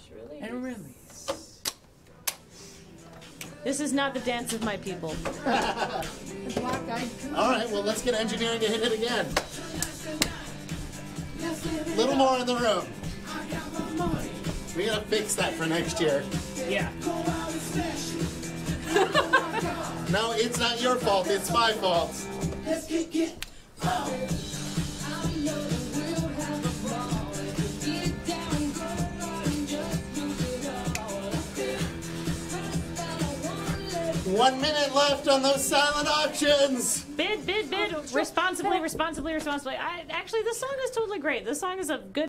release. And release. This is not the dance of my people. All right, well, let's get engineering to hit it again. A little more in the room. We gotta fix that for next year. Yeah. No, it's not your fault, it's my fault. One minute left on those silent auctions. Bid. Responsibly. Actually, this song is totally great. This song is a good